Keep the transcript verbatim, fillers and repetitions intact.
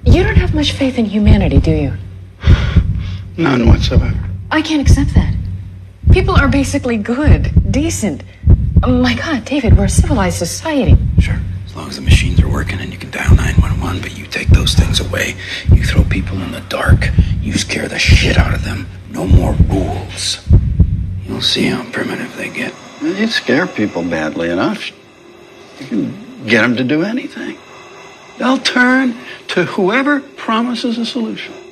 You don't have much faith in humanity, do you? None whatsoever. I can't accept that. People are basically good, decent. Oh my God, David, we're a civilized society. Sure, as long as the machines are working and you can dial nine one one, but you take those things away, you throw people in the dark, you scare the shit out of them. No more rules. You'll see how primitive they get. You scare people badly enough, you can get them to do anything. They'll turn to whoever promises a solution.